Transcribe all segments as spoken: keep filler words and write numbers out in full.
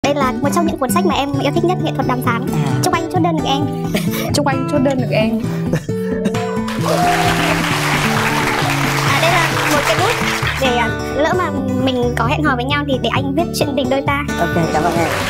Đây là một trong những cuốn sách mà em yêu thích nhất, nghệ thuật đàm phán. Chúc anh chốt đơn được em. Chúc anh chốt đơn được em. À, đây là một cái bút để à, lỡ mà mình có hẹn hò với nhau thì để anh viết chuyện tình đôi ta. Ok, cảm ơn em.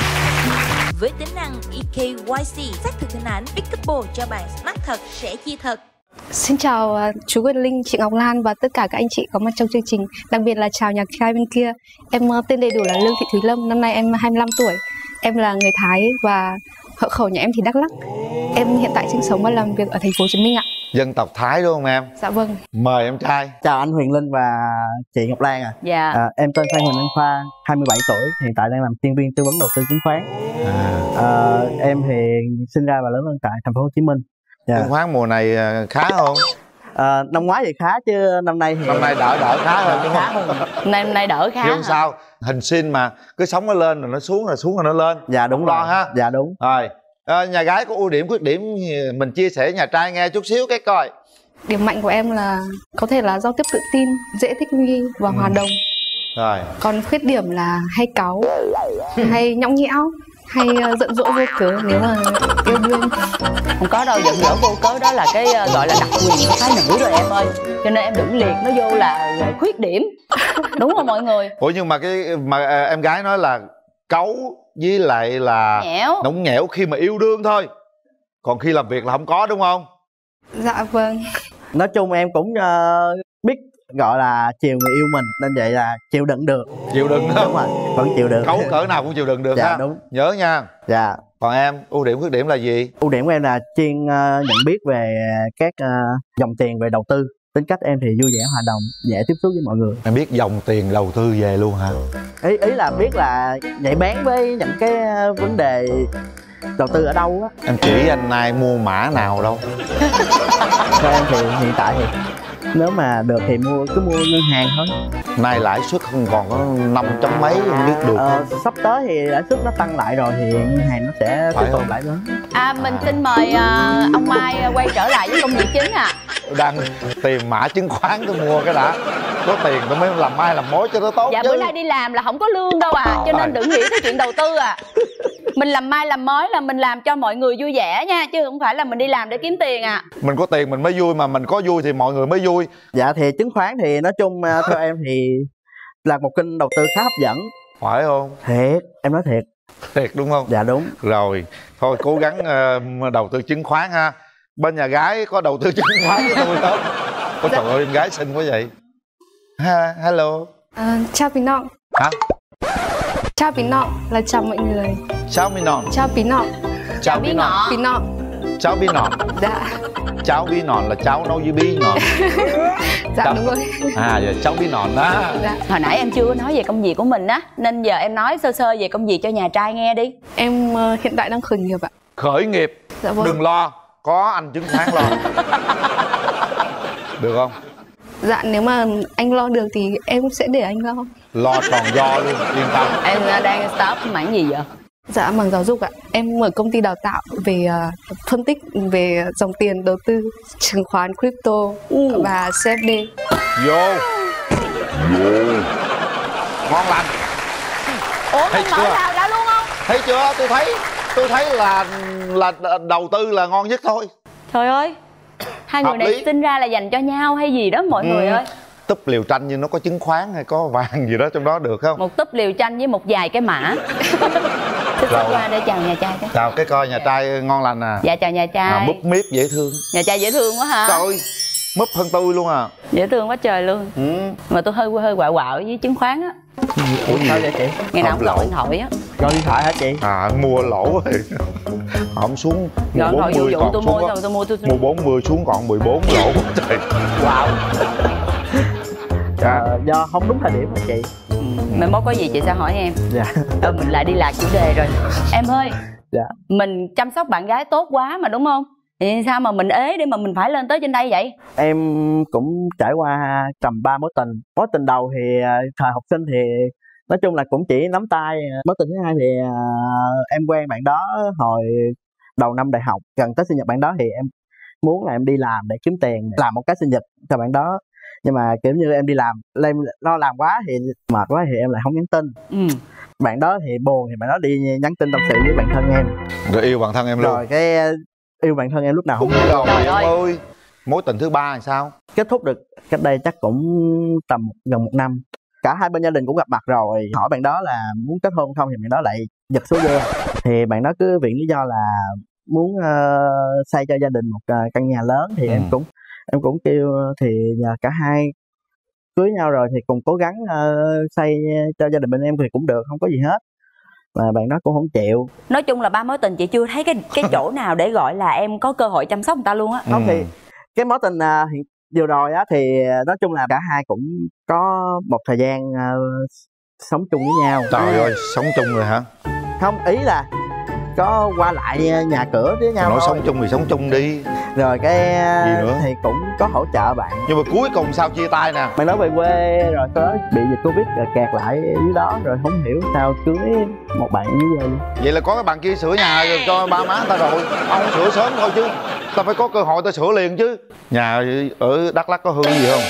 Với tính năng e ca y xê xác thực hình ảnh, Big Couple cho bạn smart thật, sẽ chia thật. Xin chào uh, chú Quỳnh Linh, chị Ngọc Lan và tất cả các anh chị có mặt trong chương trình. Đặc biệt là chào nhạc trai bên kia. Em uh, tên đầy đủ là Lương Thị Thúy Lâm, năm nay em hai mươi lăm tuổi. Em là người Thái và hộ khẩu nhà em thì Đắk Lắk. Em hiện tại sinh sống và làm việc ở thành phố Hồ Chí Minh ạ. Dân tộc Thái đúng không em? Dạ vâng. Mời em trai. Chào anh Huyền Linh và chị Ngọc Lan à. Dạ. À, em tên Phan Huỳnh Anh Khoa, hai mươi bảy tuổi, hiện tại đang làm chuyên viên tư vấn đầu tư chứng khoán. À. À, em thì sinh ra và lớn lên tại thành phố Hồ Chí Minh. Dạ. Chứng khoán mùa này khá không? À, năm ngoái thì khá chứ năm nay thì năm nay đỡ đỡ khá hơn đúng khá không? hơn. Năm nay đỡ khá. Nhưng sao? Hình sin mà cứ sóng nó lên rồi nó xuống, rồi xuống rồi nó lên. Dạ đúng rồi rồi ha. Dạ đúng. Rồi. À, nhà gái có ưu điểm khuyết điểm mình chia sẻ nhà trai nghe chút xíu cái coi. Điểm mạnh của em là có thể là giao tiếp tự tin, dễ thích nghi và hòa đồng. Rồi. Còn khuyết điểm là hay cáu, hay nhõng nhẽo, hay uh, giận dỗi vô cớ nếu mà yêu đương. Không có đâu, giận dỗi vô cớ đó là cái uh, gọi là đặc quyền của phái nữ rồi em ơi. Cho nên em đừng liệt nó vô là khuyết điểm. Đúng không mọi người? Ủa nhưng mà cái mà à, em gái nói là cáu với lại là Nhẽo. nóng nhẽo khi mà yêu đương thôi. Còn khi làm việc là không có đúng không? Dạ vâng. Nói chung em cũng uh, biết gọi là chiều người yêu mình, nên vậy là chịu đựng được. Chịu đựng đó. Đúng rồi, vẫn chịu được. Cáu cỡ nào cũng chịu đựng được. Dạ ha. đúng. Nhớ nha. Dạ. Còn em, ưu điểm khuyết điểm là gì? Ưu điểm của em là chuyên uh, nhận biết về các uh, dòng tiền về đầu tư. Tính cách em thì vui vẻ hòa đồng, dễ tiếp xúc với mọi người. Em biết dòng tiền đầu tư về luôn hả? Ý ý là biết là nhạy bén với những cái uh, vấn đề đầu tư ở đâu á. Em chỉ anh nay mua mã nào đâu. Theo em thì hiện tại thì nếu mà được thì mua cứ mua ngân hàng thôi. Nay lãi suất không còn có năm chấm mấy không biết được. Ờ, sắp tới thì lãi suất nó tăng lại rồi thì ngân hàng nó sẽ tiếp tục lại nữa. À mình xin mời uh, ông Mai quay trở lại với công việc chính à. Đang tìm mã chứng khoán tôi mua cái đã. Có tiền tôi mới làm mai làm mối cho nó tốt. Dạ chứ. bữa nay đi làm là không có lương đâu à. Cho nên đừng nghĩ tới chuyện đầu tư à. Mình làm mai làm mối là mình làm cho mọi người vui vẻ nha, chứ không phải là mình đi làm để kiếm tiền à. Mình có tiền mình mới vui, mà mình có vui thì mọi người mới vui. Dạ thì chứng khoán thì nói chung theo em thì là một kênh đầu tư khá hấp dẫn. Phải không? Thiệt, em nói thiệt. Thiệt đúng không? Dạ đúng. Rồi, thôi cố gắng uh, đầu tư chứng khoán ha. Bên nhà gái có đầu tư chứng khoán với tôi không? Ôi trời ơi, em gái xinh quá vậy. Ha, hello. À, chào Pí Nọ. Hả? Chào Pí Nọ là chào mọi người. Chào Pí Nọ. Chào Pí Nọ. Chào Pí Nọ. Pí Nọ. Cháo bí nọn. Dạ. Cháo bí nọn là cháo nấu với bí nọn. Dạ cháo... đúng rồi. À giờ cháo bí nọn đó. Dạ. Hồi nãy em chưa có nói về công việc của mình á, nên giờ em nói sơ sơ về công việc cho nhà trai nghe đi. Em uh, hiện tại đang khởi nghiệp ạ. Khởi nghiệp. Dạ vâng. Đừng lo, có anh chứng khoán lo. Được không? Dạ nếu mà anh lo được thì em sẽ để anh lo. Lo tròn do luôn, yên tâm. Em đang start mảng gì vậy? Dạ mảng giáo dục ạ. Em mở công ty đào tạo về uh, phân tích về dòng tiền đầu tư, chứng khoán, crypto uh. và xê ép đê. Vô. Vô. Ngon lành. Ủa mình mở đào ra luôn không? Thấy chưa? Tôi thấy tôi thấy là là đầu tư là ngon nhất thôi. Trời ơi. Hai Hợp người này lý. sinh ra là dành cho nhau hay gì đó mọi ừ. người ơi. Túp liều tranh như nó có chứng khoán hay có vàng gì đó trong đó được không? Một túp liều tranh với một vài cái mã. Thích qua để chào nhà trai cái. Chào cái coi nhà trai ngon lành à. Dạ chào nhà trai. À, múp míp dễ thương. Nhà trai dễ thương quá hả? Trời ơi, múp hơn tôi luôn à. Dễ thương quá trời luôn. Ừ. Mà tôi hơi hơi quạo quạo với chứng khoán á. Ủa sao vậy chị? Ngày nào cũng gọi điện thoại á. Gọi điện thoại hả chị? À mua lỗ rồi. Không xuống gọi điện thoại vụ vụ tôi mua rồi tôi mua tôi mua bốn mươi xuống còn mười bốn lỗ. Trời. Wow. À, do không đúng thời điểm hả chị? Ừ. Mai mốt có gì chị sẽ hỏi em. Dạ. Ờ mình lại đi lạc chủ đề rồi. Em ơi. Dạ. Mình chăm sóc bạn gái tốt quá mà đúng không? Thì sao mà mình ế để mà mình phải lên tới trên đây vậy? Em cũng trải qua tầm ba mối tình. Mối tình đầu thì thời học sinh thì nói chung là cũng chỉ nắm tay. Mối tình thứ hai thì uh, em quen bạn đó hồi đầu năm đại học. Gần tới sinh nhật bạn đó thì em muốn là em đi làm để kiếm tiền, làm một cái sinh nhật cho bạn đó. Nhưng mà kiểu như em đi làm, em lo làm quá thì mệt quá thì em lại không nhắn tin. Ừ. bạn đó thì buồn thì bạn đó đi nhắn tin tâm sự với bạn thân em. Rồi yêu bạn thân em luôn. Rồi cái yêu bạn thân em lúc nào không biết. Rồi em ơi, mối tình thứ ba là sao? Kết thúc được cách đây chắc cũng tầm gần một năm. Cả hai bên gia đình cũng gặp mặt rồi, hỏi bạn đó là muốn kết hôn không thì bạn đó lại giật số dưa. Thì bạn đó cứ viện lý do là muốn uh, xây cho gia đình một uh, căn nhà lớn thì ừ. em cũng em cũng kêu thì nhờ cả hai cưới nhau rồi thì cùng cố gắng uh, xây cho gia đình bên em thì cũng được, không có gì hết. Mà bạn đó cũng không chịu. Nói chung là ba mối tình chị chưa thấy cái cái chỗ nào để gọi là em có cơ hội chăm sóc người ta luôn á. Ừ. Không thì cái mối tình uh, hiện vừa rồi á thì nói chung là cả hai cũng có một thời gian uh, sống chung với nhau. Trời ơi, sống chung rồi hả? Không, ý là có qua lại nhà cửa với nhau. Nói thôi. Sống chung thì sống chung đi. Rồi cái thì cũng có hỗ trợ bạn. Nhưng mà cuối cùng sao chia tay nè? Bạn nói về quê rồi có bị dịch Covid rồi kẹt lại dưới đó rồi không hiểu sao cưới một bạn dưới quê. Vậy là có cái bạn kia sửa nhà cho ba má ta rồi, ông sửa sớm thôi chứ. Ta phải có cơ hội ta sửa liền chứ. Nhà ở Đắk Lắk có hư gì không?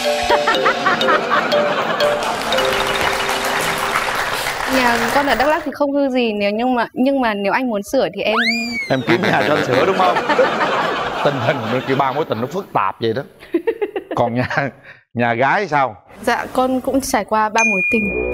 Nhà con ở Đắk Lắk thì không hư gì, nếu nhưng mà nhưng mà nếu anh muốn sửa thì em em kiếm nhà cho anh sửa đúng không? Tình hình kiểu ba mối tình nó phức tạp vậy đó. Còn nhà nhà gái sao? Dạ con cũng trải qua ba mối tình.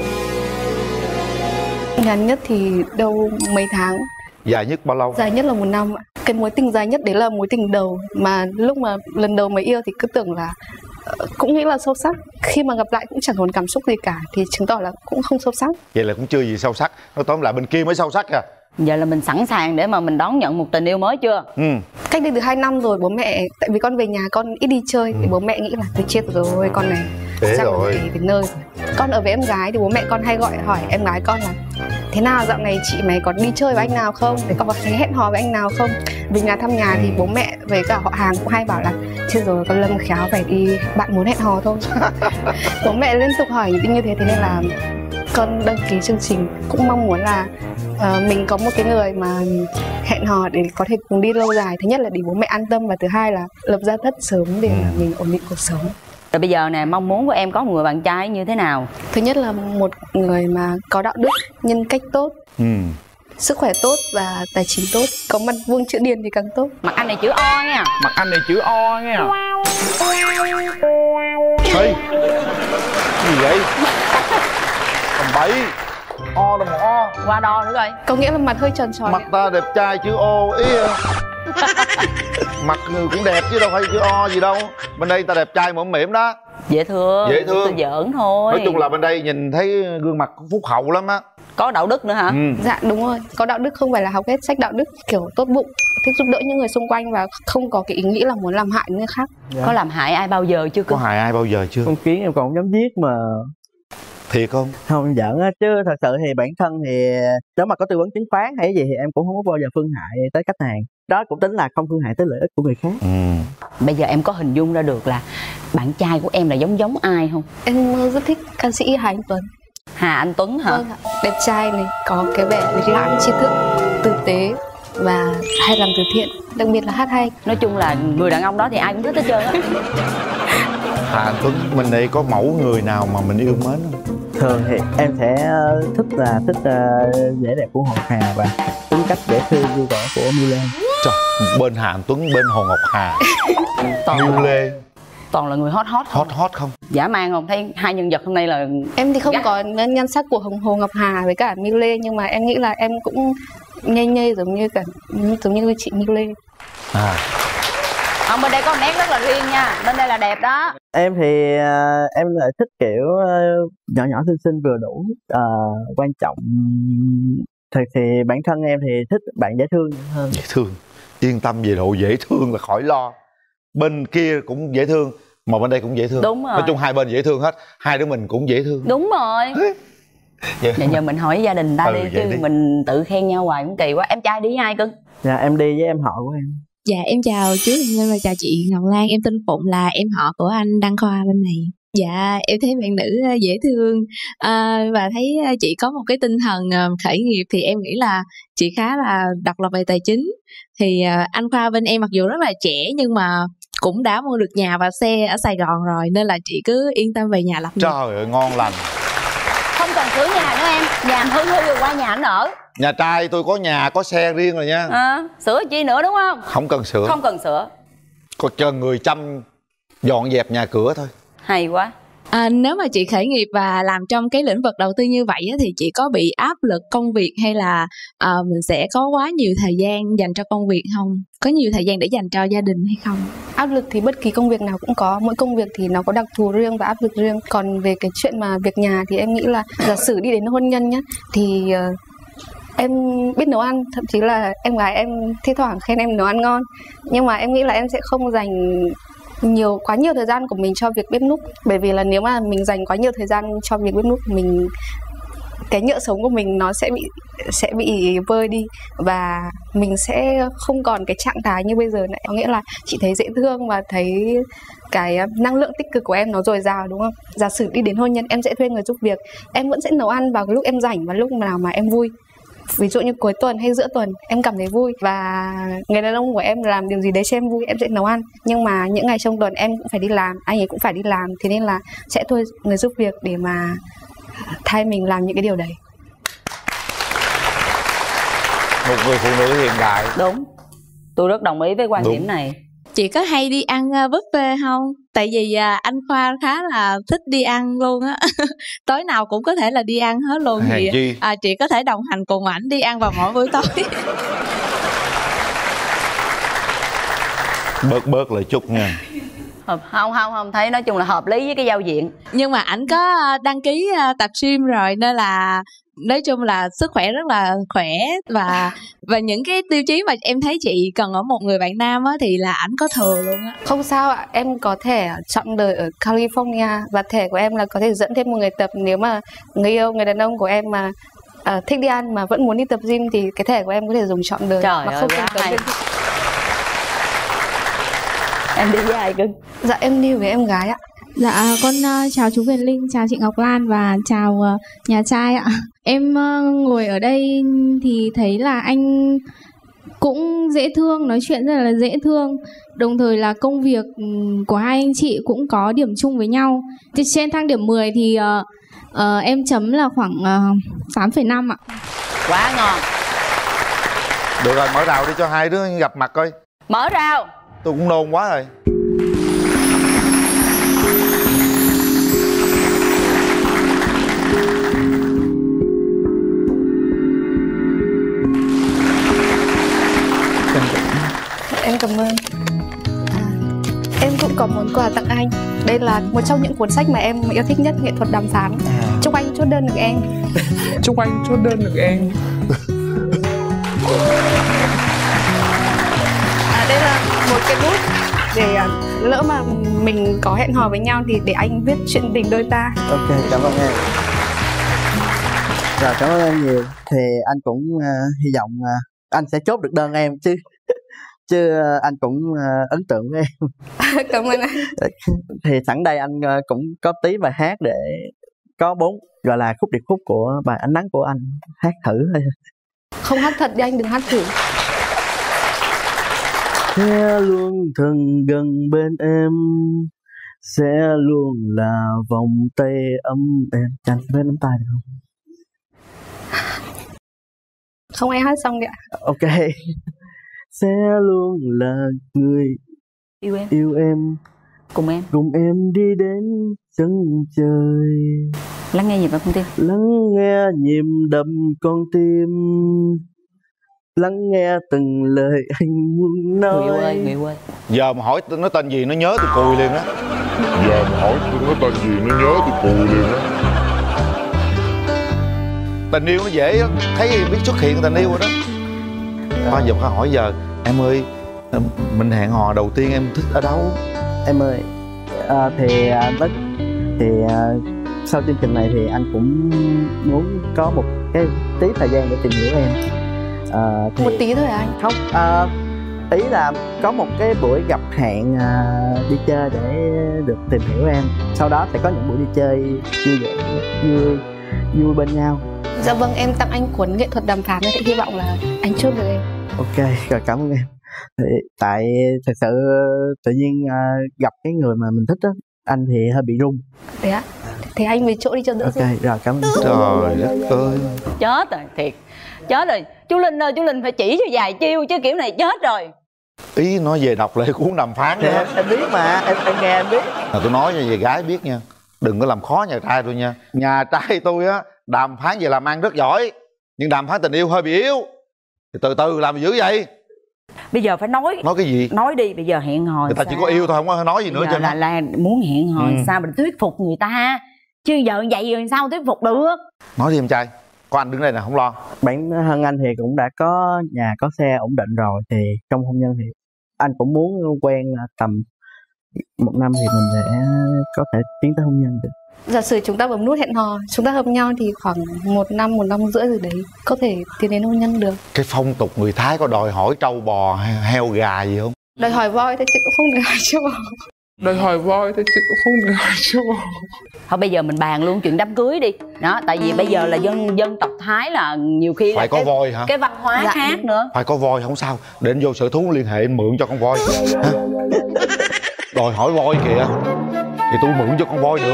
Ngắn nhất thì đâu mấy tháng. Dài nhất bao lâu? Dài nhất là một năm ạ. Cái mối tình dài nhất đấy là mối tình đầu, mà lúc mà lần đầu mới yêu thì cứ tưởng là cũng nghĩ là sâu sắc, khi mà gặp lại cũng chẳng còn cảm xúc gì cả thì chứng tỏ là cũng không sâu sắc. Vậy là cũng chưa gì sâu sắc, nói tóm lại bên kia mới sâu sắc à. Giờ là mình sẵn sàng để mà mình đón nhận một tình yêu mới chưa? Ừ. Cách đây từ hai năm rồi bố mẹ, tại vì con về nhà con ít đi chơi, ừ. thì bố mẹ nghĩ là tôi chết rồi, con này thế chắc rồi. là về nơi rồi. Con ở với em gái thì bố mẹ con hay gọi hỏi em gái con là thế nào dạo này chị mày còn đi chơi với anh nào không? Thế con có thấy hẹn hò với anh nào không? Về nhà thăm nhà thì bố mẹ với cả họ hàng cũng hay bảo là chết rồi con Lâm khéo phải đi, bạn muốn hẹn hò thôi. Bố mẹ liên tục hỏi như thế, thế nên là con đăng ký chương trình cũng mong muốn là uh, mình có một cái người mà hẹn hò để có thể cùng đi lâu dài. Thứ nhất là để bố mẹ an tâm và thứ hai là lập gia thất sớm để ừ. mình ổn định cuộc sống. Rồi bây giờ nè, mong muốn của em có một người bạn trai như thế nào? Thứ nhất là một người mà có đạo đức, nhân cách tốt, ừ. sức khỏe tốt và tài chính tốt. Có mặt vuông chữ điền thì càng tốt. Mặt anh này chữ O nha. Mặt anh này chữ O nha. Ê, gì vậy? Tầm bậy. O là một O. Qua đo nữa coi. Có nghĩa là mặt hơi tròn tròn. Mặt ta đẹp trai chữ O ý. Mặt người cũng đẹp chứ đâu phải chữ O gì đâu. Bên đây ta đẹp trai mõm mỉm đó. Dễ thương. Dễ thương. Tôi giỡn thôi. Nói chung là bên đây nhìn thấy gương mặt phúc hậu lắm á. Có đạo đức nữa hả? Ừ. Dạ đúng rồi. Có đạo đức, không phải là học hết sách đạo đức, kiểu tốt bụng, thích giúp đỡ những người xung quanh và không có cái ý nghĩ là muốn làm hại những người khác. Dạ. Có làm hại ai bao giờ chưa? Có hại ai bao giờ chưa? Con Kiến em còn không dám giết mà. Thiệt không? Không giỡn á, chứ thật sự thì bản thân thì nếu mà có tư vấn chứng khoán hay gì thì em cũng không có bao giờ phương hại tới khách hàng. Đó cũng tính là không phương hại tới lợi ích của người khác. Ừ. Bây giờ em có hình dung ra được là bạn trai của em là giống giống ai không? Em rất thích ca sĩ Hà Anh Tuấn. Hà Anh Tuấn hả? Vâng, đẹp trai này, có cái vẻ lịch lãm, tri thức, tử tế và hay làm từ thiện, đặc biệt là hát hay. Nói chung là người đàn ông đó thì ai cũng thích hết trơn á. Hà Anh Tuấn, mình đây có mẫu người nào mà mình yêu mến không? Thường thì em sẽ thích là thích uh, vẻ đẹp của Hồ Hà và tính cách dễ thương vui vẻ của Miu Lê. Trời, bên Hà Anh Tuấn, bên Hồ Ngọc Hà, Miu Lê toàn là người hot hot hot hot không? Dã man không? Thấy hai nhân vật hôm nay là em thì không Gắt. có nhan sắc của Hồng Hồ Ngọc Hà với cả Miu Lê, nhưng mà em nghĩ là em cũng nhây nhây giống như cả giống như chị Miu Lê. À. Không, bên đây có nét rất là riêng nha, bên đây là đẹp đó. Em thì uh, em lại thích kiểu uh, nhỏ nhỏ xinh xinh vừa đủ. Uh, quan trọng thật thì bản thân em thì thích bạn dễ thương hơn. Dễ thương, yên tâm về độ dễ thương là khỏi lo. Bên kia cũng dễ thương mà bên đây cũng dễ thương. Đúng rồi. Nói chung hai bên dễ thương hết, hai đứa mình cũng dễ thương. Đúng rồi. Dạ. Giờ, giờ mình hỏi gia đình ta ừ, đi chứ đi. Mình tự khen nhau hoài cũng kỳ quá. Em trai đi với ai cưng? Dạ em đi với em họ của em. Dạ em chào chú Em và chào chị Ngọc Lan, em tên Phụng là em họ của anh Đăng Khoa bên này. Dạ em thấy bạn nữ dễ thương à, và thấy chị có một cái tinh thần khởi nghiệp thì em nghĩ là chị khá là độc lập về tài chính. Thì anh Khoa bên em mặc dù rất là trẻ nhưng mà cũng đã mua được nhà và xe ở Sài Gòn rồi nên là chị cứ yên tâm về nhà lập nghiệp. Trời ơi ngon lành. Không cần sửa nhà nữa em. Nhà anh hư hư rồi qua nhà anh ở. Nhà trai tôi có nhà có xe riêng rồi nha. À, sửa chi nữa đúng không? Không cần sửa. Không cần sửa. Có cho người chăm dọn dẹp nhà cửa thôi. Hay quá. À, nếu mà chị khởi nghiệp và làm trong cái lĩnh vực đầu tư như vậy á, thì chị có bị áp lực công việc hay là à, mình sẽ có quá nhiều thời gian dành cho công việc không? Có nhiều thời gian để dành cho gia đình hay không? Áp lực thì bất kỳ công việc nào cũng có, mỗi công việc thì nó có đặc thù riêng và áp lực riêng. Còn về cái chuyện mà việc nhà thì em nghĩ là giả sử đi đến hôn nhân nhá, thì uh, em biết nấu ăn, thậm chí là em gái em thi thoảng khen em nấu ăn ngon. Nhưng mà em nghĩ là em sẽ không dành nhiều quá nhiều thời gian của mình cho việc bếp núc, bởi vì là nếu mà mình dành quá nhiều thời gian cho việc bếp núc, mình cái nhựa sống của mình nó sẽ bị sẽ bị vơi đi và mình sẽ không còn cái trạng thái như bây giờ này. Có nghĩa là chị thấy dễ thương và thấy cái năng lượng tích cực của em nó dồi dào, đúng không? Giả sử đi đến hôn nhân em sẽ thuê người giúp việc, em vẫn sẽ nấu ăn vào cái lúc em rảnh và lúc nào mà em vui. Ví dụ như cuối tuần hay giữa tuần em cảm thấy vui và người đàn ông của em làm điều gì đấy cho em vui, em sẽ nấu ăn. Nhưng mà những ngày trong tuần em cũng phải đi làm, anh ấy cũng phải đi làm, thế nên là sẽ thuê người giúp việc để mà thay mình làm những cái điều đấy. Một người phụ nữ hiện đại. Đúng. Tôi rất đồng ý với quan Đúng. điểm này. Chị có hay đi ăn buffet không? Tại vì à, anh Khoa khá là thích đi ăn luôn á. Tối nào cũng có thể là đi ăn hết luôn. Hèn Thì chi. à, chị có thể đồng hành cùng ảnh đi ăn vào mỗi buổi tối. Bớt bớt lại chút nha. Hợp, không không không thấy nói chung là hợp lý với cái giao diện. Nhưng mà ảnh có đăng ký tập gym rồi nên là nói chung là sức khỏe rất là khỏe. Và và những cái tiêu chí mà em thấy chị cần ở một người bạn nam á, thì là ảnh có thừa luôn á. Không sao ạ, em có thẻ chọn đời ở California và thẻ của em là có thể dẫn thêm một người tập. Nếu mà người yêu, người đàn ông của em mà uh, thích đi ăn mà vẫn muốn đi tập gym thì cái thẻ của em có thể dùng chọn đời. Trời mà ơi, không quá cần hay. tới. Em đi với ai cưng? Dạ em đi với em gái ạ. Dạ con uh, chào chú Huyền Linh, chào chị Ngọc Lan và chào uh, nhà trai ạ. Em uh, ngồi ở đây thì thấy là anh cũng dễ thương, nói chuyện rất là dễ thương. Đồng thời là công việc um, của hai anh chị cũng có điểm chung với nhau. Thì trên thang điểm mười thì uh, uh, em chấm là khoảng uh, tám phẩy năm ạ. Quá ngon. Được rồi, mở rào đi cho hai đứa gặp mặt coi. Mở rào. Tôi cũng nôn quá rồi. Em cảm ơn. À, em cũng có món quà tặng anh. Đây là một trong những cuốn sách mà em yêu thích nhất, nghệ thuật đàm phán. Chúc anh chốt đơn được em. Chúc anh chốt đơn được em. À, đây là một cái bút để à, lỡ mà mình có hẹn hò với nhau thì để anh viết chuyện tình đôi ta. Ok, cảm ơn em. Rồi, cảm ơn em nhiều. Thì anh cũng uh, hy vọng uh, anh sẽ chốt được đơn em chứ. Chứ uh, anh cũng uh, ấn tượng với em. Cảm ơn anh. Thì sẵn đây anh uh, cũng có tí bài hát để có bốn gọi là khúc điệp khúc của bài Ánh Nắng của anh, hát thử thôi. Không hát thật đi anh, đừng hát thử. Sẽ luôn thân gần bên em, sẽ luôn là vòng tay ấm em. Chẳng biết nắm tay được không? Không ai hát xong đi ạ. Ok. Sẽ luôn là người Yêu em. yêu em, Cùng em. cùng em đi đến chân trời. Lắng nghe nhịp vào con tim. Lắng nghe nhịp đập con tim, lắng nghe từng lời anh muốn nói. Người yêu ơi, người yêu ơi. Giờ mà hỏi nó tên gì nó nhớ tôi cùi liền á. Giờ mà hỏi tôi nó tên gì nó nhớ tôi cùi liền á. Tình yêu nó dễ lắm, thấy biết xuất hiện tình yêu rồi đó. Bao giờ phải hỏi giờ em ơi, mình hẹn hò đầu tiên em thích ở đâu? Em ơi, à, thì à, tất thì à, sau chương trình này thì anh cũng muốn có một cái tí thời gian để tìm hiểu em. À, thì... Một tí thôi à anh? Không, à, ý là có một cái buổi gặp hẹn à, đi chơi để được tìm hiểu em. Sau đó sẽ có những buổi đi chơi vui vẻ, vui vui bên nhau. Dạ vâng, em tặng anh cuốn nghệ thuật đàm phán thì hy vọng là anh chốt được em. Ok, rồi cảm ơn em. Thì tại thật sự tự nhiên uh, gặp cái người mà mình thích đó, Anh thì hơi bị run. Thế á? Thế anh về chỗ đi cho đỡ Ok, run. rồi cảm ơn. Trời đất ơi. Chết rồi, thiệt. Chết rồi. Chú Linh ơi, chú Linh phải chỉ cho vài chiêu chứ kiểu này chết rồi. Ý nói về đọc lệ cuốn đàm phán Thì nữa. em, em biết mà, em, em nghe em biết. Là tôi nói cho về gái biết nha, đừng có làm khó nhà trai tôi nha. Nhà trai tôi á, đàm phán về làm ăn rất giỏi, nhưng đàm phán tình yêu hơi bị yếu. Thì từ từ làm dữ vậy. Bây giờ phải nói. Nói cái gì? Nói đi, bây giờ hẹn hò Người ta sao? chỉ có yêu thôi, không có nói gì nữa Bây chứ. giờ là, là muốn hẹn hò Ừ. sao mình thuyết phục người ta. Chứ giờ vậy rồi sao thuyết phục được. Nói đi em trai, có anh đứng đây nè, không lo. Bản thân anh thì cũng đã có nhà có xe ổn định rồi, thì trong hôn nhân thì anh cũng muốn quen tầm một năm thì mình sẽ có thể tiến tới hôn nhân được. Giả sử chúng ta bấm nút hẹn hò, chúng ta hợp nhau thì khoảng một năm, một năm rưỡi rồi đấy có thể tiến đến hôn nhân được. Cái phong tục người Thái có đòi hỏi trâu bò hay heo gà gì không? Đòi hỏi voi thôi chứ cũng không đòi hỏi trâu bò. Đòi hỏi voi thôi chứ cũng không đòi hỏi trâu bò. Thôi bây giờ mình bàn luôn chuyện đám cưới đi. Đó, tại vì bây giờ là dân dân tộc Thái là nhiều khi Phải là có cái, voi hả? cái văn hóa Dạ. khác nữa. Phải có voi không sao, để anh vô sở thú liên hệ mượn cho con voi. Hả? Đòi hỏi voi kìa, thì tôi mượn cho con voi được.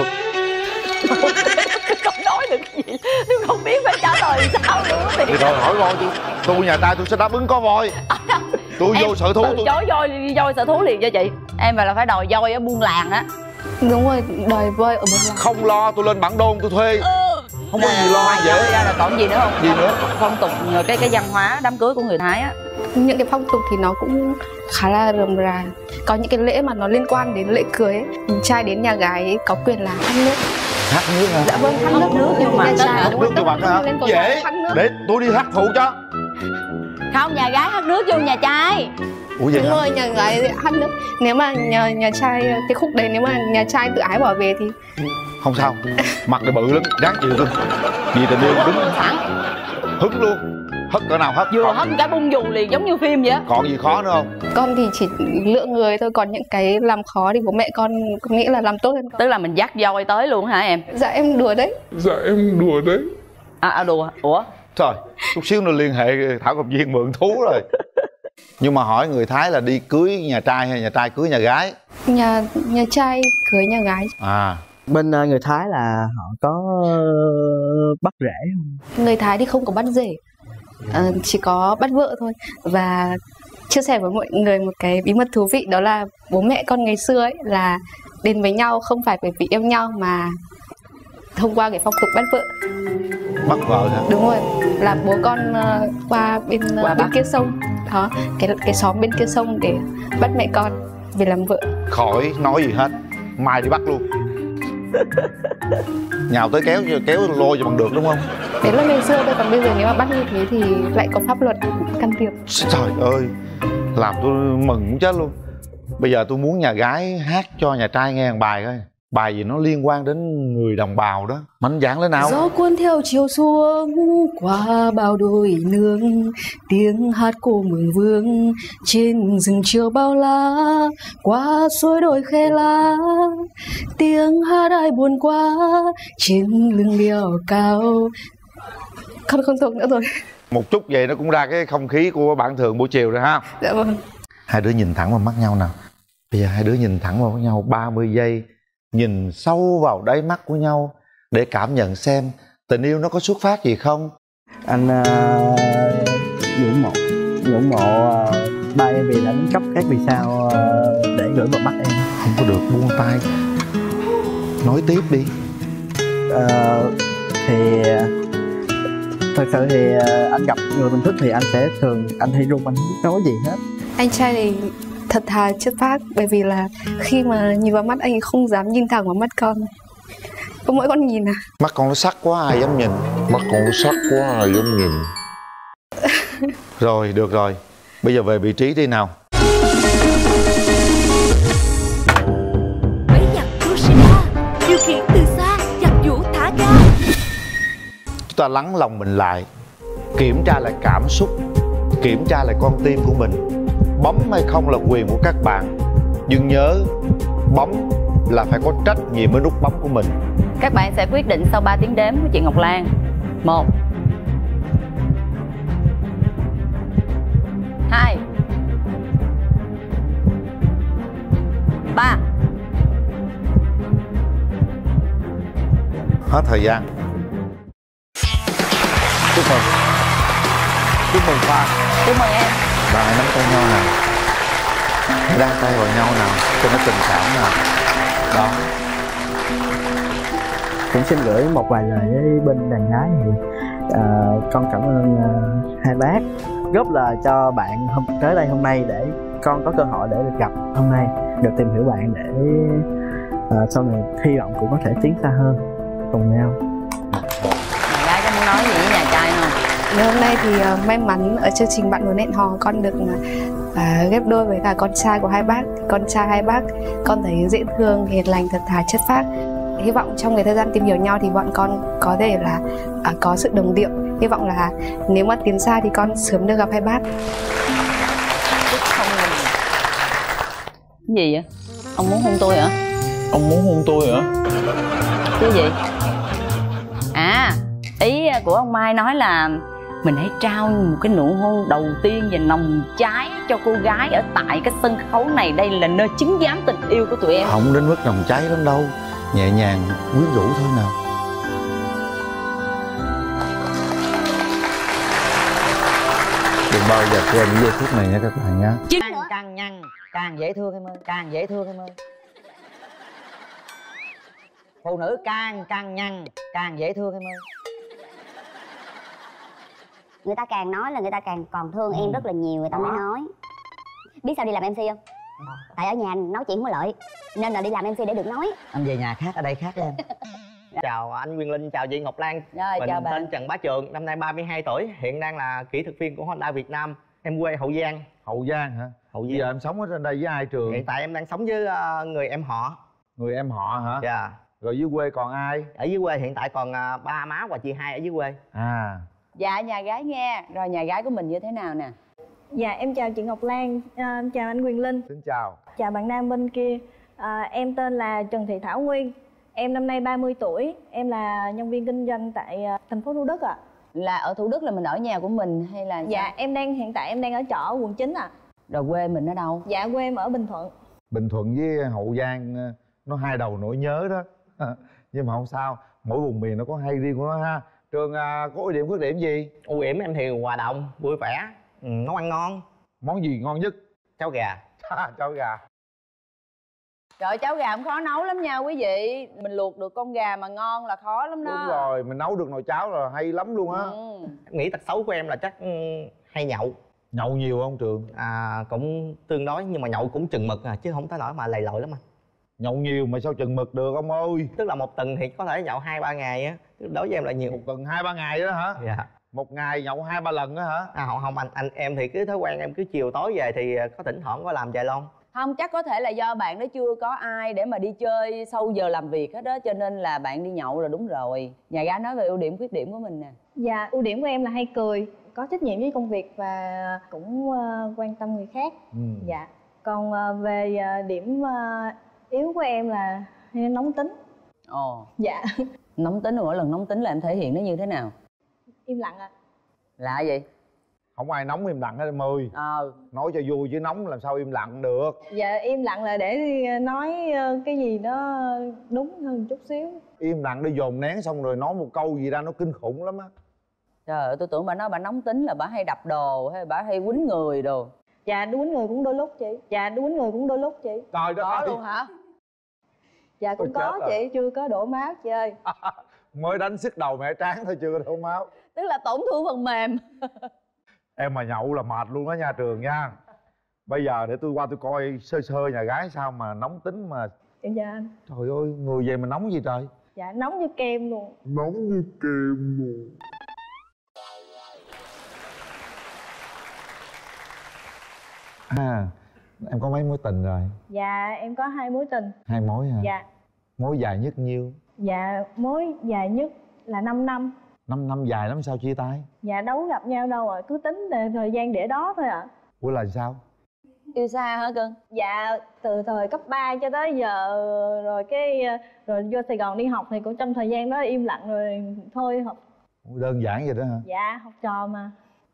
Không nói được cái gì, tôi không biết phải trả lời sao nữa. Thì đòi hỏi voi tôi, tôi nhà trai tôi sẽ đáp ứng có voi. Tôi Em vô sở thú từ tôi chối voi voi sở thú liền cho chị. Em phải là phải đòi voi ở buôn làng á. Đúng rồi, đòi voi ở một làng. không lo, tôi lên bản đôn tôi thuê. Không có Là gì lo, ngoài dễ. ra là còn gì nữa không? Gì nữa? Phong tục cái cái văn hóa đám cưới của người Thái á. Những cái phong tục thì nó cũng khá là rườm rà. Có những cái lễ mà nó liên quan đến lễ cưới ấy. Trai đến nhà gái ấy có quyền là hát nước. Hát nước hả? Dạ vâng, hát nước nước nhưng nhưng mà nhà tất trai cả đúng nước rồi, cho bạn hả? lên cầu Dễ. hát nước. Để tôi đi hát phụ cho. Không, nhà gái hát nước vô nhà trai. Ủa vậy Đúng hả? rồi, nhà gái hát nước. Nếu mà nhà nhà trai cái khúc đấy nếu mà nhà trai tự ái bỏ về thì Không sao, mặt này bự lắm, ráng chịu tôi. Vì tình yêu đứng Thẳng hứng luôn. Hất cỡ nào hất. vừa Còn- hất cả bung dù liền giống như phim vậy á. Còn gì khó nữa không? con thì chỉ lựa người thôi, còn những cái làm khó thì bố mẹ con nghĩ là làm tốt hơn con. Tức là mình dắt voi tới luôn hả em? Dạ em đùa đấy. Dạ em đùa đấy. À, à đùa. Ủa? Trời, chút xíu nữa liên hệ Thảo Cầm Viên mượn thú rồi. Nhưng mà hỏi người Thái là đi cưới nhà trai hay nhà trai cưới nhà gái? Nhà nhà trai cưới nhà gái. À, Bên ờ, người Thái là họ có ờ, bắt rễ không? Người Thái thì không có bắt rể, ờ, chỉ có bắt vợ thôi. Và chia sẻ với mọi người một cái bí mật thú vị, đó là bố mẹ con ngày xưa ấy là đến với nhau không phải bởi vì yêu nhau mà thông qua cái phong tục bắt vợ. bắt vợ hả? Đúng rồi, là bố con ờ, qua bên ờ, Qua bên Bắc. kia sông đó, cái cái xóm bên kia sông để bắt mẹ con về làm vợ. Khỏi nói gì hết, mai đi bắt luôn. Nhào tới kéo kéo lôi cho bằng được đúng không? Đấy là ngày xưa thôi, còn bây giờ nếu mà bắt như thế thì lại có pháp luật can thiệp. Trời ơi, làm tôi mừng muốn chết luôn. Bây giờ tôi muốn nhà gái hát cho nhà trai nghe một bài coi. Bài gì nó liên quan đến người đồng bào đó. Mạnh dạn lên nào. Gió cuốn theo chiều xuống qua bao đồi nương, tiếng hát của mường vương trên rừng chiều bao la, qua suối đồi khe lá, tiếng hát ai buồn quá trên lưng đèo cao. Con không thuộc nữa rồi. Một chút vậy nó cũng ra cái không khí của bản thường buổi chiều rồi ha. Dạ vâng. Hai đứa nhìn thẳng vào mắt nhau nào. Bây giờ hai đứa nhìn thẳng vào mắt nhau ba mươi giây. Nhìn sâu vào đáy mắt của nhau để cảm nhận xem tình yêu nó có xuất phát gì không. Anh uh, ngưỡng mộ ngưỡng mộ uh, ba em vì đã đánh cắp các vì sao uh, để gửi vào mắt em. Không có được buông tay. Nói tiếp đi. Uh, thì uh, thật sự thì uh, anh gặp người mình thích thì anh sẽ thường anh hay run, anh không biết nói gì hết. Anh trai thì thật thà chất phác, bởi vì là khi mà nhìn vào mắt anh ấy không dám nhìn thẳng vào mắt con. Có mỗi con nhìn à. Mắt con nó sắc quá ai dám nhìn. Mắt con nó sắc quá ai dám nhìn. Rồi được rồi. Bây giờ về vị trí đi nào. Máy giặt Yoshida điều khiển từ xa, giặt giũ thả ga. Chúng ta lắng lòng mình lại, kiểm tra lại cảm xúc, kiểm tra lại con tim của mình. Bấm hay không là quyền của các bạn, nhưng nhớ bấm là phải có trách nhiệm với nút bấm của mình. Các bạn sẽ quyết định sau ba tiếng đếm của chị Ngọc Lan. Một, hai, ba. Hết thời gian. Chúc mừng. Chúc mừng Khoa. Chúc mừng em. Bạn hãy nắm tay nhau nào. Hãy đan tay vào nhau nào cho nó tình cảm nào. Đó. Cũng xin gửi một vài lời với bên đàn gái thì uh, con cảm ơn uh, hai bác góp lời cho bạn hôm tới đây hôm nay để con có cơ hội để được gặp hôm nay, được tìm hiểu bạn để uh, sau này hy vọng cũng có thể tiến xa hơn cùng nhau. Nhà gái có muốn nói gì với nhà trai không? Ngày hôm nay thì uh, may mắn ở chương trình Bạn Muốn Hẹn Hò con được uh, ghép đôi với cả con trai của hai bác. Con trai hai bác con thấy dễ thương, hiền lành, thật thà, chất phác. Hy vọng trong cái thời gian tìm hiểu nhau thì bọn con có thể là uh, có sự đồng điệu. Hy vọng là nếu mà tiến xa thì con sớm được gặp hai bác. Không là... Cái gì vậy? Ông muốn hôn tôi hả? Ông muốn hôn tôi hả? Cái gì? À, ý của ông Mai nói là mình hãy trao một cái nụ hôn đầu tiên và nồng cháy cho cô gái ở tại cái sân khấu này. Đây là nơi chứng giám tình yêu của tụi em. Không đến mức nồng cháy lắm đâu, nhẹ nhàng quyến rũ thôi nào. Đừng bao giờ quên những giây phút này nha các bạn nhé. Càng, càng nhăn càng dễ thương em ơi, càng dễ thương em ơi. Phụ nữ càng càng nhăn càng dễ thương em ơi. Người ta càng nói là người ta càng còn thương ừ. em rất là nhiều, người ta mới nói. Biết sao đi làm em xê không? Tại ở nhà nói chuyện không có lợi, nên là đi làm em xê để được nói. Anh về nhà khác, ở đây khác em. Chào anh Quyền Linh, chào chị Ngọc Lan. Rồi, mình chào tên bạn. Trần Bá Trường, năm nay ba mươi hai tuổi, hiện đang là kỹ thuật viên của Honda Việt Nam. Em quê Hậu Giang. Hậu Giang hả? Hậu Giang. Bây giờ em sống ở trên đây với ai Trường? Hiện tại em đang sống với uh, người em họ. Người em họ hả? Dạ. Rồi dưới quê còn ai? Ở dưới quê hiện tại còn uh, ba má và chị hai ở dưới quê. À. Dạ nhà gái nghe. Rồi nhà gái của mình như thế nào nè? Dạ em chào chị Ngọc Lan, à, chào anh Quyền Linh. Xin chào. Chào bạn nam bên kia. à, Em tên là Trần Thị Thảo Nguyên. Em năm nay ba mươi tuổi. Em là nhân viên kinh doanh tại thành phố Thủ Đức ạ. À. Là ở Thủ Đức là mình ở nhà của mình hay là Dạ sao? em đang hiện tại em đang ở trọ ở quận chín ạ. À. Rồi quê mình ở đâu? Dạ quê em ở Bình Thuận. Bình Thuận với Hậu Giang nó hai đầu nỗi nhớ đó. Nhưng mà không sao, mỗi vùng miền nó có hay riêng của nó ha. Trường à, có ưu điểm khuyết điểm gì? Ưu điểm em thì hòa đồng, vui vẻ, ừ, nấu ăn ngon. Món gì ngon nhất? Cháo gà. Cháo gà. Trời, cháo gà cũng khó nấu lắm nha quý vị. Mình luộc được con gà mà ngon là khó lắm đó. Đúng rồi, mình nấu được nồi cháo là hay lắm luôn á. Ừ. Em nghĩ tật xấu của em là chắc ừ, hay nhậu. Nhậu nhiều không Trường? À cũng tương đối, nhưng mà nhậu cũng chừng mực à, chứ không tới nỗi mà lầy lội lắm anh. Nhậu nhiều mà sao chừng mực được ông ơi? Tức là một tuần thì có thể nhậu hai ba ngày á, đối với em là nhiều. Một tuần hai ba ngày đó hả? Dạ. Một ngày nhậu hai ba lần đó hả? À không, không anh, anh em thì cứ thói quen em cứ chiều tối về thì có thỉnh thoảng có làm vài lon. Không, chắc có thể là do bạn đó chưa có ai để mà đi chơi sau giờ làm việc hết đó, cho nên là bạn đi nhậu là đúng rồi. Nhà gái nói về ưu điểm khuyết điểm của mình nè. Dạ ưu điểm của em là hay cười, có trách nhiệm với công việc và cũng uh, quan tâm người khác. Ừ. Dạ. Còn uh, về uh, điểm uh, yếu của em là nóng tính. Ồ. Dạ. Nóng tính, mỗi lần nóng tính là em thể hiện nó như thế nào? Im lặng ạ. À. Lạ gì? Không ai nóng im lặng hết em ơi. Ờ. Nói cho vui chứ nóng làm sao im lặng được. Dạ im lặng là để nói cái gì đó đúng hơn chút xíu. Im lặng để dồn nén xong rồi nói một câu gì ra nó kinh khủng lắm á. Trời ơi, tôi tưởng bà nói bà nóng tính là bà hay đập đồ hay bà hay quýnh người đồ. Dạ quýnh người cũng đôi lúc chị. Dạ quýnh người cũng đôi lúc chị. Trời đất ơi. Có luôn hả? Dạ cũng Ôi có chị, chưa có đổ máu chị ơi. Mới đánh sức đầu mẹ tráng thôi chưa có đổ máu. Tức là tổn thương phần mềm. Em mà nhậu là mệt luôn đó nha Trường nha. Bây giờ để tôi qua tôi coi sơ sơ nhà gái sao mà nóng tính mà. Dạ anh. Trời ơi, người về mà nóng gì trời. Dạ nóng như kem luôn. Nóng như kem luôn. À, em có mấy mối tình rồi? Dạ em có hai mối tình. Hai mối hả? Dạ. Mối dài nhất nhiêu? Dạ mối dài nhất là năm năm. Năm năm dài lắm sao chia tay? Dạ đâu có gặp nhau đâu rồi, cứ tính thời gian để đó thôi ạ. À. Ủa là sao? Yêu xa hả cưng? Dạ từ thời cấp ba cho tới giờ, rồi cái rồi vô Sài Gòn đi học thì cũng trong thời gian đó im lặng rồi thôi học. Đơn giản vậy đó hả? Dạ học trò mà.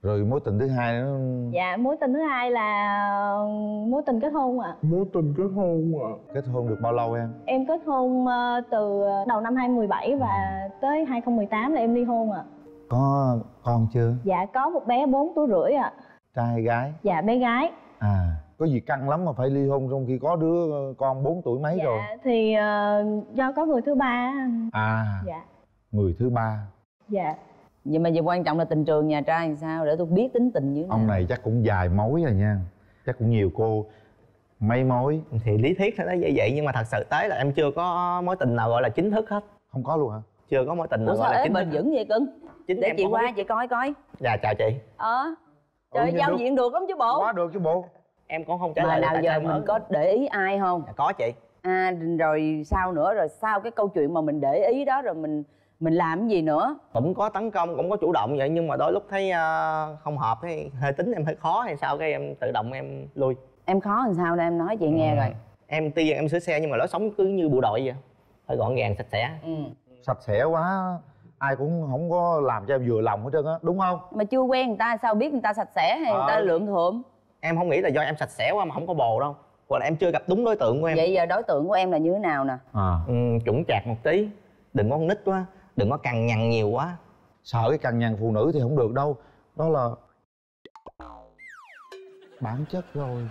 Rồi mối tình thứ hai nữa? Dạ mối tình thứ hai là mối tình kết hôn ạ. Mối tình kết hôn ạ. Kết hôn được bao lâu em? Em kết hôn từ đầu năm hai không một bảy và tới hai không một tám là em ly hôn ạ. Có con chưa? Dạ có một bé bốn tuổi rưỡi ạ. Trai hay gái? Dạ bé gái. À, có gì căng lắm mà phải ly hôn trong khi có đứa con bốn tuổi mấy dạ, rồi? Thì uh, do có người thứ ba. À. Dạ. Người thứ ba. Dạ. Vậy mà giờ quan trọng là tình trường nhà trai làm sao để tôi biết tính tình như thế nào. Ông này chắc cũng dài mối rồi nha. Chắc cũng nhiều cô mấy mối. Thì lý thuyết nó như vậy nhưng mà thật sự tới là em chưa có mối tình nào gọi là chính thức hết. Không có luôn hả? Chưa có mối tình nào Ủa gọi sao là ế chính thức. bền vững vậy cưng? Chính để chị qua biết. chị coi coi. Dạ chào chị. Ờ trời, giao diện được lắm chứ bộ. Quá được chứ bộ. Em cũng không trả mà lời nào giờ mình có để ý ai không? Dạ, có chị. À rồi sao nữa, rồi sau cái câu chuyện mà mình để ý đó rồi mình mình làm cái gì nữa? Cũng có tấn công, cũng có chủ động vậy nhưng mà đôi lúc thấy uh, không hợp, hay hơi tính em hơi khó hay sao cái em tự động em lui. Em khó làm sao đây em nói chị nghe ừ. rồi. Em tuy rằng em sửa xe nhưng mà lối sống cứ như bộ đội vậy, phải gọn gàng sạch sẽ. Ừ. Sạch sẽ quá ai cũng không có làm cho em vừa lòng hết trơn á, đúng không? Mà chưa quen người ta sao biết người ta sạch sẽ hay à. người ta lượng thượm? Em không nghĩ là do em sạch sẽ quá mà không có bồ đâu, hoặc là em chưa gặp đúng đối tượng của em. Vậy giờ đối tượng của em là như thế nào nè? À. Ừ, chững chạc một tí, đừng có con nít quá, đừng có cằn nhằn nhiều quá. Sợ cái cằn nhằn phụ nữ thì không được đâu, đó là bản chất rồi.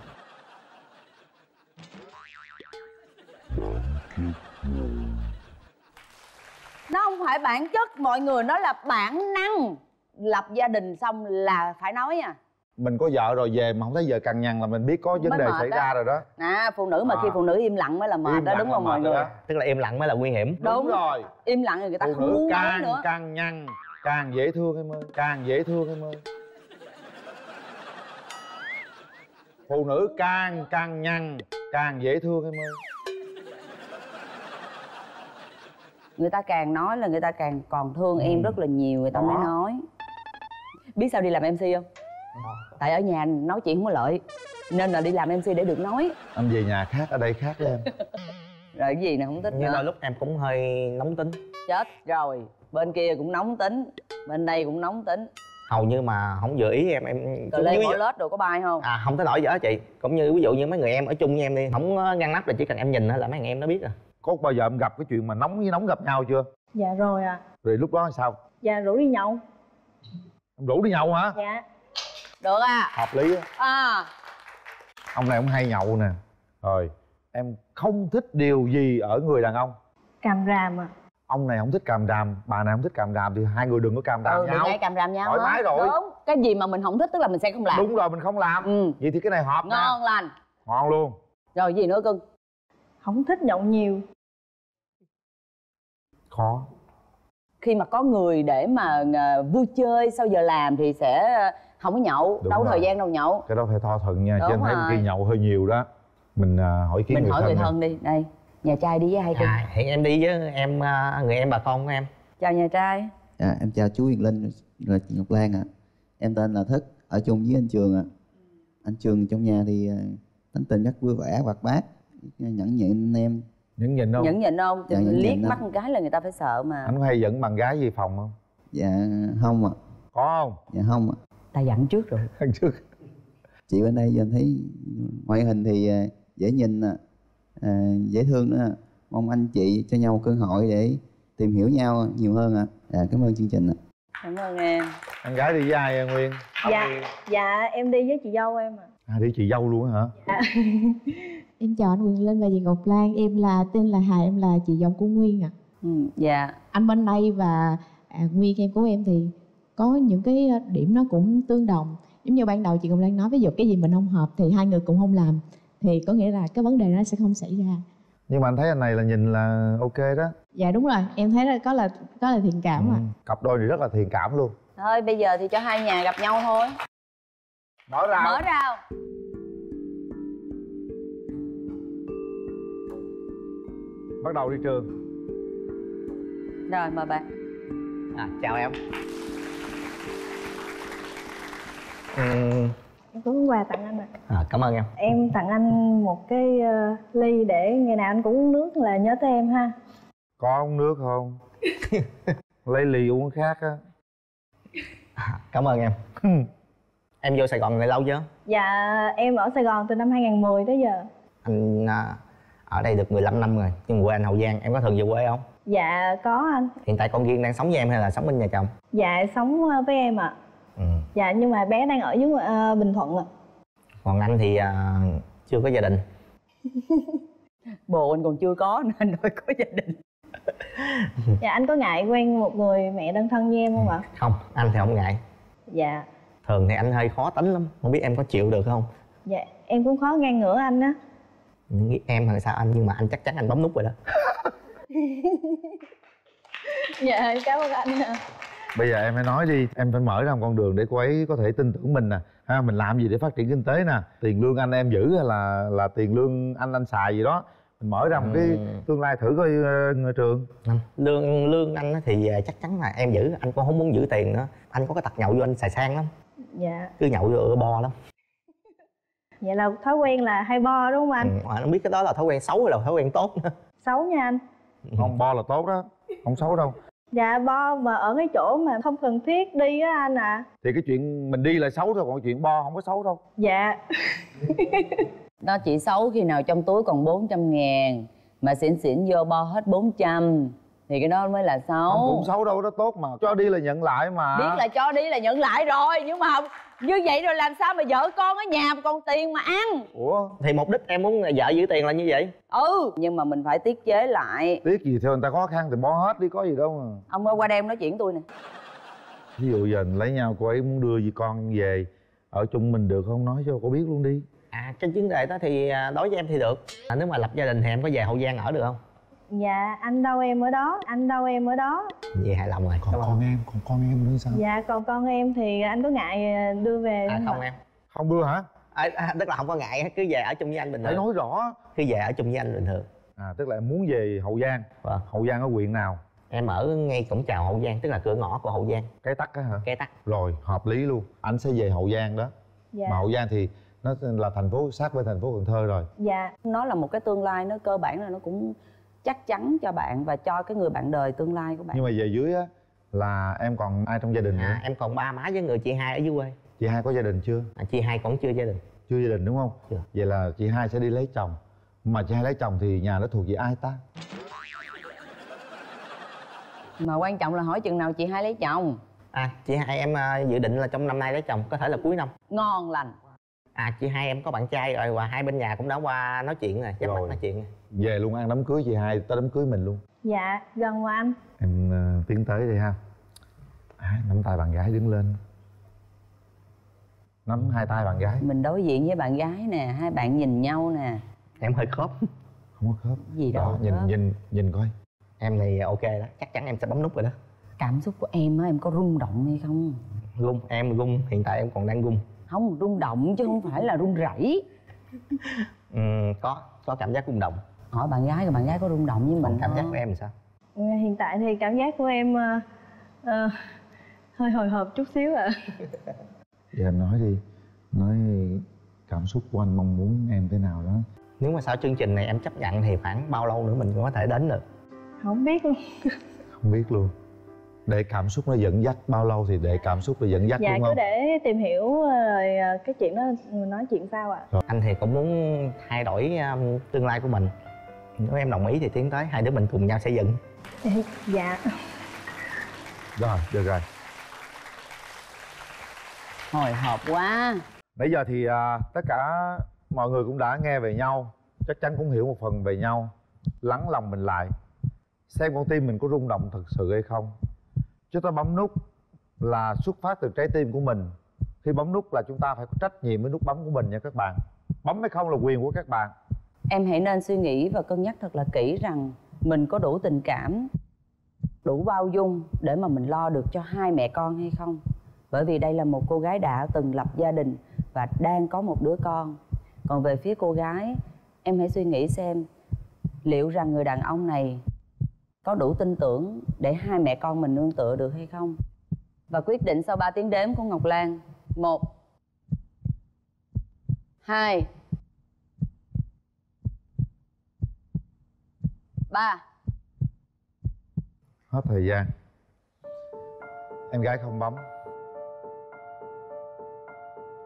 Nó không phải bản chất, mọi người nói là bản năng. Lập gia đình xong là phải nói à. Mình có vợ rồi về mà không thấy giờ cằn nhằn là mình biết có vấn đề xảy đó. ra rồi đó. À phụ nữ mà à. khi phụ nữ im lặng mới là mệt đó, đúng không mọi người? Tức là im lặng mới là nguy hiểm. Đúng, đúng rồi. Im lặng thì người ta phụ không nữ muốn càng nói nữa. cằn nhằn càng dễ thương em ơi, càng dễ thương em ơi. Phụ nữ càng cằn nhằn càng dễ thương em ơi. Người ta càng nói là người ta càng còn thương ừ. em rất là nhiều, người ta đó. mới nói. Biết sao đi làm em xê không? Tại ở nhà nói chuyện không có lợi, nên là đi làm em xê để được nói. Anh về nhà khác, ở đây khác với em. Rồi cái gì nè không thích nhưng nữa. đôi lúc em cũng hơi nóng tính. Chết rồi, bên kia cũng nóng tính, bên đây cũng nóng tính. Hầu như mà không vừa ý em, em rồi lên bỏ lết đồ có bay không? À không tới nổi gì đó chị. Cũng như ví dụ như mấy người em ở chung với em đi, không ngăn nắp là chỉ cần em nhìn là mấy anh em nó biết rồi. Có bao giờ em gặp cái chuyện mà nóng với nóng gặp nhau chưa? Dạ rồi à. Rồi lúc đó sao? Dạ rủ đi nhậu. Em rủ đi nhậu hả? Dạ. Được à? Hợp lý á. À. Ông này ông hay nhậu nè. Rồi em không thích điều gì ở người đàn ông? Càm ràm à. Ông này không thích càm ràm, bà này không thích càm ràm thì hai người đừng có càm ràm ừ, nhau. Đừng ngay càm ràm nhau. Thoải mái rồi. Đúng. Cái gì mà mình không thích tức là mình sẽ không làm. Đúng rồi, mình không làm. Ừ. Vậy thì cái này hợp nè. Ngon lành. Ngon luôn. Rồi gì nữa cưng? Không thích nhậu nhiều. Khó. Khi mà có người để mà vui chơi sau giờ làm thì sẽ không có nhậu. Đúng đâu có thời gian đâu nhậu. Cái đó phải tho thuận nha. Chứ em thấy rồi. khi nhậu hơi nhiều đó. Mình uh, hỏi kiến mình người hỏi thân người thân đi. Đây, nhà trai đi với ai cưng? Dạ, hiện em đi với em, người em bà con của em. Chào nhà trai. Dạ, em chào chú Huyền Linh là chị Ngọc Lan ạ. À. Em tên là Thức, ở chung với anh Trường ạ. À. Anh Trường trong nhà thì tính tình rất vui vẻ, hoạt bát, nhẫn nhịn anh em. Nhẫn nhịn không? Nhẫn nhịn không? Thì dạ, liếc mắt một cái là người ta phải sợ mà. Anh có hay dẫn bạn gái về phòng không? Dạ không ạ. À. Có không? Dạ không ạ. À. Ta dặn trước rồi. Dặn trước. Chị bên đây giờ thấy ngoại hình thì dễ nhìn, à, dễ thương nữa. Mong anh chị cho nhau một cơ hội để tìm hiểu nhau nhiều hơn ạ. À. Dạ, cảm ơn chương trình ạ. À. Cảm ơn em. Anh gái đi với ai Nguyên? Dạ, dạ em đi với chị dâu em ạ. À. À đi chị dâu luôn hả? Dạ. Em chào anh Huyền Linh và chị Ngọc Lan, em là tên là Hà, em là chị dâu của Nguyên ạ. À. Ừ, dạ. Anh bên đây và à, Nguyên em của em thì có những cái điểm nó cũng tương đồng. Giống như ban đầu chị Ngọc Lan nói, ví dụ cái gì mình không hợp thì hai người cùng không làm, thì có nghĩa là cái vấn đề đó sẽ không xảy ra. Nhưng mà anh thấy anh này là nhìn là ok đó. Dạ đúng rồi, em thấy là có là có là thiện cảm. Ừ. À. Cặp đôi thì rất là thiện cảm luôn. Thôi bây giờ thì cho hai nhà gặp nhau thôi. Mở rào. Mở rào. Bắt đầu đi Trường. Rồi mời bạn. À, chào em. Ừ. Em có món quà tặng anh ạ. À. À, cảm ơn em. Em tặng anh một cái uh, ly để ngày nào anh cũng uống nước là nhớ tới em ha. Có uống nước không? Lấy ly uống khác á. À, cảm ơn em. Em vô Sài Gòn này lâu chưa? Dạ em ở Sài Gòn từ năm hai không một không tới giờ. Anh à, ở đây được mười lăm năm rồi, nhưng quê anh Hậu Giang. Em có thường về quê không? Dạ có anh. Hiện tại con Duyên đang sống với em hay là sống bên nhà chồng? Dạ sống với em ạ. Ừ. Dạ nhưng mà bé đang ở dưới uh, Bình Thuận ạ. Còn anh thì à, chưa có gia đình. Bồ anh còn chưa có nên anh phải có gia đình. Dạ anh có ngại quen một người mẹ đơn thân như em không ạ? Không, anh thì không ngại. Dạ. Thường thì anh hơi khó tính lắm, không biết em có chịu được không? Dạ em cũng khó ngang ngửa anh á. Em hay sao anh, nhưng mà anh chắc chắn anh bấm nút rồi đó. Dạ cảm ơn anh. Bây giờ em hãy nói đi, em phải mở ra một con đường để cô ấy có thể tin tưởng mình nè. Ha, mình làm gì để phát triển kinh tế nè, tiền lương anh em giữ hay là là tiền lương anh anh xài gì đó. Mình mở ra một cái Ừ. tương lai thử coi uh, Trường. Lương lương anh á thì chắc chắn là em giữ, anh cũng không muốn giữ tiền nữa. Anh có cái tật nhậu vô anh xài sang lắm, Dạ. cứ nhậu vô bo lắm. Vậy là thói quen là hay bo đúng không anh? Ừ, anh không biết cái đó là thói quen xấu hay là thói quen tốt nữa. Xấu nha anh. Không, bo là tốt đó, không xấu đâu. Dạ bo mà ở cái chỗ mà không cần thiết đi á anh ạ. À. Thì cái chuyện mình đi là xấu thôi, còn chuyện bo không có xấu đâu. Dạ. Đó chỉ xấu khi nào trong túi còn bốn trăm ngàn mà xỉn xỉn vô bo hết bốn trăm thì cái đó mới là xấu. Không cũng xấu đâu, đó tốt mà. Cho đi là nhận lại mà. Biết là cho đi là nhận lại rồi, nhưng mà không như vậy rồi làm sao mà vợ con ở nhà mà còn tiền mà ăn. Ủa thì mục đích em muốn vợ giữ tiền là như vậy. Ừ nhưng mà mình phải tiết chế lại. Tiếc gì theo người ta khó khăn thì bo hết đi, có gì đâu mà. Ông ơi qua đây em nói chuyện tôi nè. Ví dụ giờ lấy nhau, cô ấy muốn đưa gì con về ở chung mình được không, nói cho cô biết luôn đi. À cái vấn đề đó thì đối với em thì được. À, nếu mà lập gia đình thì em có về Hậu Giang ở được không? Dạ anh đâu em ở đó, anh đâu em ở đó. Vậy hài lòng rồi. Còn con em, còn con em nữa sao? Dạ còn con em thì anh có ngại đưa về À không không ạ? em. Không đưa hả? À, à, tức là không có ngại, cứ về ở chung với anh bình thường. Phải nói rõ. Cứ về ở chung với anh bình thường. À tức là em muốn về Hậu Giang. Vâng. Hậu Giang ở huyện nào? Em ở ngay cổng chào Hậu Giang, tức là cửa ngõ của Hậu Giang. Cái Tắc á hả? Cái Tắc. Rồi, hợp lý luôn. Anh sẽ về Hậu Giang đó. Dạ. Mà Hậu Giang thì nó là thành phố sát với thành phố Cần Thơ rồi. Dạ. Nó là một cái tương lai, nó cơ bản là nó cũng chắc chắn cho bạn và cho cái người bạn đời tương lai của bạn. Nhưng mà về dưới á là em còn ai trong gia đình nữa? À, em còn ba má với người chị hai ở dưới quê. Chị hai có gia đình chưa? À, chị hai còn chưa gia đình. Chưa gia đình đúng không? Chưa. Vậy là chị hai sẽ đi lấy chồng. Mà chị hai lấy chồng thì nhà nó thuộc về ai ta? Mà quan trọng là hỏi chừng nào chị hai lấy chồng. À chị hai em uh, dự định là trong năm nay lấy chồng, có thể là cuối năm. Ngon lành. À chị hai em có bạn trai rồi và hai bên nhà cũng đã qua nói chuyện rồi, chắc mặt nói chuyện rồi. Về luôn ăn đám cưới chị hai, tới đám cưới mình luôn. Dạ gần mà anh. Em uh, tiến tới đi ha. À, nắm tay bạn gái đứng lên. Nắm hai tay bạn gái. Mình đối diện với bạn gái nè, hai bạn nhìn nhau nè. Em hơi khớp. Không có khớp. Gì đâu. Đó, nhìn khớp. nhìn nhìn coi. Em thì ok đó, chắc chắn em sẽ bấm nút rồi đó. Cảm xúc của em á, em có rung động hay không? Rung, em rung, hiện tại em còn đang rung. Không, rung động chứ không phải là rung rẩy. Ừ, có, có cảm giác rung động. Hỏi bạn gái rồi bạn gái có rung động với mình Còn cảm không? giác của em thì sao? Hiện tại thì cảm giác của em uh, uh, hơi hồi hộp chút xíu ạ. À. Giờ em nói đi. Nói cảm xúc của anh mong muốn em thế nào đó. Nếu mà sau chương trình này em chấp nhận thì khoảng bao lâu nữa mình có thể đến được? Không biết luôn. Không biết luôn. Để cảm xúc nó dẫn dắt bao lâu thì để cảm xúc nó dẫn dắt dạ, đúng không? cứ để tìm hiểu rồi cái chuyện đó nói chuyện sau ạ. À. Anh thì cũng muốn thay đổi um, tương lai của mình. Nếu em đồng ý thì tiến tới hai đứa mình cùng nhau xây dựng. Dạ. Rồi, được rồi. Hồi hộp quá. Nãy giờ thì à, tất cả mọi người cũng đã nghe về nhau, chắc chắn cũng hiểu một phần về nhau. Lắng lòng mình lại, xem con tim mình có rung động thật sự hay không. Chúng ta bấm nút là xuất phát từ trái tim của mình. Khi bấm nút là chúng ta phải có trách nhiệm với nút bấm của mình nha các bạn. Bấm hay không là quyền của các bạn. Em hãy nên suy nghĩ và cân nhắc thật là kỹ rằng mình có đủ tình cảm, đủ bao dung để mà mình lo được cho hai mẹ con hay không. Bởi vì đây là một cô gái đã từng lập gia đình và đang có một đứa con. Còn về phía cô gái, em hãy suy nghĩ xem liệu rằng người đàn ông này có đủ tin tưởng để hai mẹ con mình nương tựa được hay không. Và quyết định sau ba tiếng đếm của Ngọc Lan. Một, hai, ba. Hết thời gian. Em gái không bấm.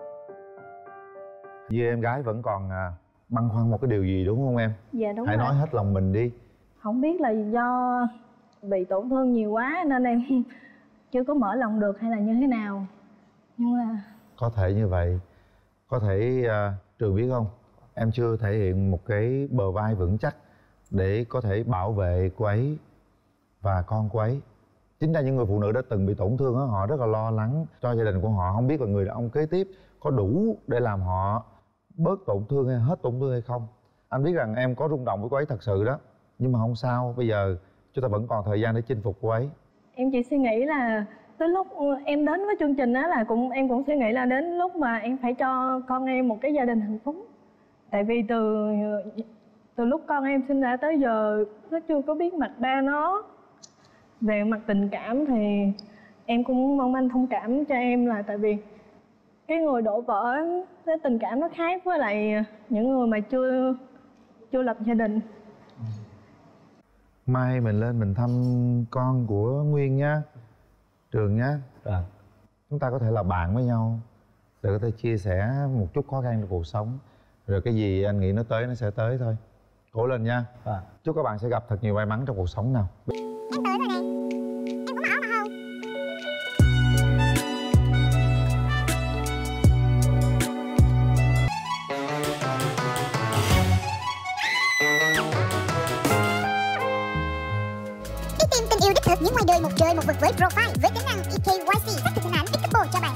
Như em gái vẫn còn à, băn khoăn một cái điều gì đúng không em? Dạ đúng Hãy rồi. nói hết lòng mình đi. Không biết là do bị tổn thương nhiều quá nên em chưa có mở lòng được hay là như thế nào. Nhưng mà Có thể như vậy. Có thể uh, Trường biết không, em chưa thể hiện một cái bờ vai vững chắc để có thể bảo vệ cô ấy và con cô ấy. Chính ra những người phụ nữ đã từng bị tổn thương đó, họ rất là lo lắng cho gia đình của họ, không biết là người đàn ông kế tiếp có đủ để làm họ bớt tổn thương hay hết tổn thương hay không. Anh biết rằng em có rung động với cô ấy thật sự đó, nhưng mà không sao, bây giờ chúng ta vẫn còn thời gian để chinh phục cô ấy. em chỉ suy nghĩ là tới lúc em đến với chương trình đó là cũng em cũng suy nghĩ là đến lúc mà em phải cho con em một cái gia đình hạnh phúc. Tại vì từ từ lúc con em sinh ra tới giờ nó chưa có biết mặt ba nó. Về mặt tình cảm thì em cũng mong anh thông cảm cho em, là tại vì cái người đổ vỡ cái tình cảm nó khác với lại những người mà chưa chưa lập gia đình. Mai mình lên mình thăm con của Nguyên nhá, Trường nhá. Rồi. Chúng ta có thể là bạn với nhau để có thể chia sẻ một chút khó khăn trong cuộc sống. Rồi cái gì anh nghĩ nó tới nó sẽ tới thôi. Cố lên nha. Rồi. Chúc các bạn sẽ gặp thật nhiều may mắn trong cuộc sống nào. Em tới rồi nè. Em có mở mà không? Đi tìm tình yêu đích thực những ngoài đời một trời một vực với profile với tính năng e ca i xê xác thực hình ảnh Pickable cho bạn